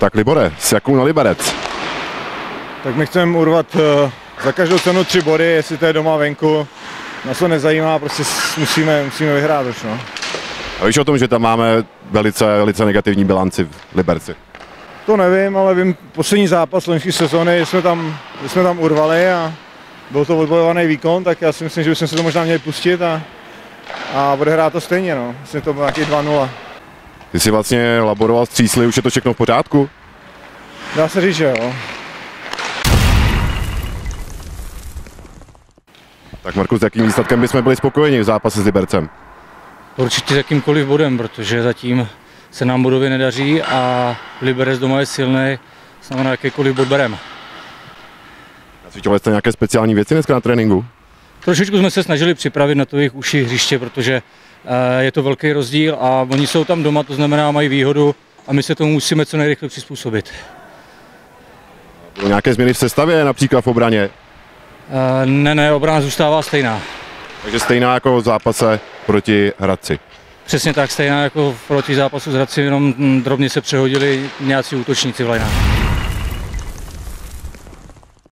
Tak Libore, s jakou na Liberec? Tak my chceme urvat za každou cenu 3 body, jestli to je doma venku. Nás to nezajímá, prostě musíme vyhrát už, no. A víš o tom, že tam máme velice negativní bilanci v Liberci? To nevím, ale vím, poslední zápas loňské sezóny jsme tam urvali a byl to odbojovaný výkon, tak já si myslím, že bychom se to možná měli pustit a odehrát to stejně, no. Myslím, to bylo nějaký 2-0. Ty jsi vlastně laboroval s třísly, už je to všechno v pořádku? Dá se říct, že jo. Tak Marku, s jakým výsledkem bychom byli spokojeni v zápase s Libercem? Určitě s jakýmkoliv bodem, protože zatím se nám bodově nedaří a Liberec doma je silný, znamená jakýkoliv bod bereme. Cvičovali jste nějaké speciální věci dneska na tréninku? Trošičku jsme se snažili připravit na to jejich uši hřiště, protože je to velký rozdíl a oni jsou tam doma, to znamená mají výhodu a my se tomu musíme co nejrychleji přizpůsobit. Bylo nějaké změny v sestavě, například v obraně? Ne, obrana zůstává stejná. Takže stejná jako v zápase proti Hradci? Přesně tak, stejná jako proti zápasu s Hradci, jenom drobně se přehodili nějací útočníci v lineách.